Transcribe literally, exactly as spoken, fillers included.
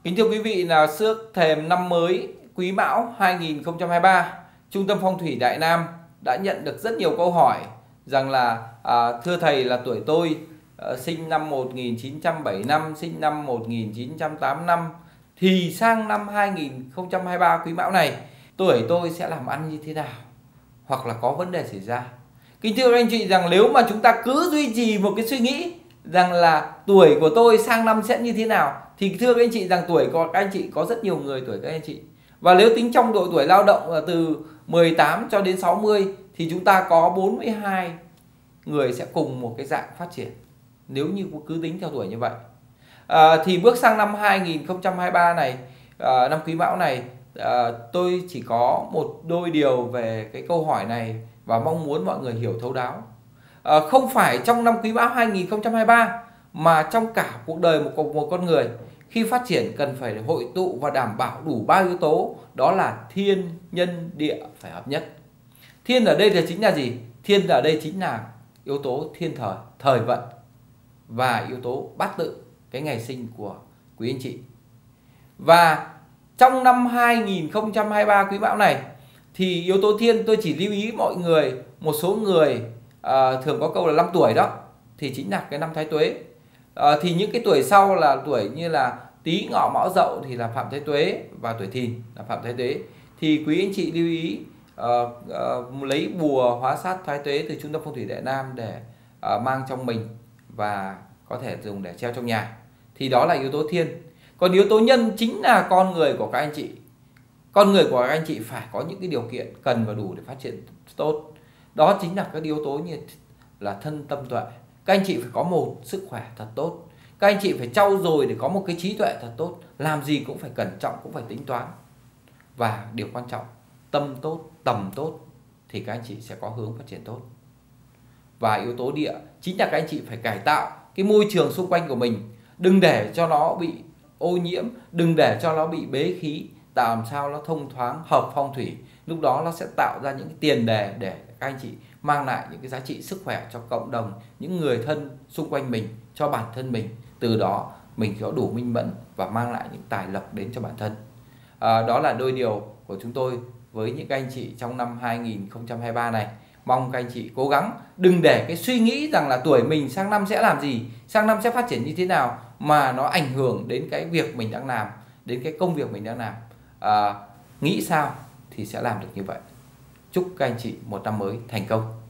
Kính thưa quý vị, là trước thềm năm mới Quý Mão hai nghìn không trăm hai mươi ba, Trung tâm Phong thủy Đại Nam đã nhận được rất nhiều câu hỏi rằng là à, thưa thầy, là tuổi tôi à, sinh năm một nghìn chín trăm bảy mươi lăm, sinh năm một nghìn chín trăm tám mươi lăm, thì sang năm hai nghìn không trăm hai mươi ba Quý Mão này tuổi tôi sẽ làm ăn như thế nào, hoặc là có vấn đề xảy ra. Kính thưa các anh chị, rằng nếu mà chúng ta cứ duy trì một cái suy nghĩ rằng là tuổi của tôi sang năm sẽ như thế nào, thì thưa các anh chị rằng tuổi của các anh chị có rất nhiều người tuổi các anh chị. Và nếu tính trong độ tuổi lao động là từ mười tám cho đến sáu mươi thì chúng ta có bốn mươi hai người sẽ cùng một cái dạng phát triển, nếu như cứ tính theo tuổi như vậy. À, thì bước sang năm hai nghìn không trăm hai mươi ba này, à, năm Quý Mão này, à, tôi chỉ có một đôi điều về cái câu hỏi này và mong muốn mọi người hiểu thấu đáo. À, không phải trong năm Quý Mão hai nghìn không trăm hai mươi ba mà trong cả cuộc đời một, một con người, khi phát triển cần phải hội tụ và đảm bảo đủ ba yếu tố, đó là thiên, nhân, địa phải hợp nhất. Thiên ở đây là chính là gì? Thiên ở đây chính là yếu tố thiên thời, thời vận, và yếu tố bát tự, cái ngày sinh của quý anh chị. Và trong năm hai nghìn không trăm hai mươi ba Quý Mão này thì yếu tố thiên, tôi chỉ lưu ý mọi người, một số người à, thường có câu là năm tuổi đó thì chính là cái năm Thái Tuế. À, thì những cái tuổi sau là tuổi như là Tý, Ngọ, Mão, Dậu thì là Phạm Thái Tuế, và tuổi Thìn là Phạm Thái Tuế. Thì quý anh chị lưu ý uh, uh, lấy bùa hóa sát Thái Tuế từ Trung tâm Phong thủy Đại Nam để uh, mang trong mình và có thể dùng để treo trong nhà. Thì đó là yếu tố thiên. Còn yếu tố nhân chính là con người của các anh chị. Con người của các anh chị phải có những cái điều kiện cần và đủ để phát triển tốt. Đó chính là các yếu tố như là thân, tâm, tuệ. Các anh chị phải có một sức khỏe thật tốt. Các anh chị phải trau dồi để có một cái trí tuệ thật tốt. Làm gì cũng phải cẩn trọng, cũng phải tính toán. Và điều quan trọng, tâm tốt, tầm tốt thì các anh chị sẽ có hướng phát triển tốt. Và yếu tố địa chính là các anh chị phải cải tạo cái môi trường xung quanh của mình, đừng để cho nó bị ô nhiễm, đừng để cho nó bị bế khí, tạo làm sao nó thông thoáng, hợp phong thủy. Lúc đó nó sẽ tạo ra những cái tiền đề để các anh chị mang lại những cái giá trị sức khỏe cho cộng đồng, những người thân xung quanh mình, cho bản thân mình. Từ đó mình có đủ minh mẫn và mang lại những tài lộc đến cho bản thân. À, đó là đôi điều của chúng tôi với những các anh chị trong năm hai nghìn không trăm hai mươi ba này. Mong các anh chị cố gắng đừng để cái suy nghĩ rằng là tuổi mình sang năm sẽ làm gì, sang năm sẽ phát triển như thế nào, mà nó ảnh hưởng đến cái việc mình đang làm, đến cái công việc mình đang làm. À, nghĩ sao thì sẽ làm được như vậy. Chúc các anh chị một năm mới thành công.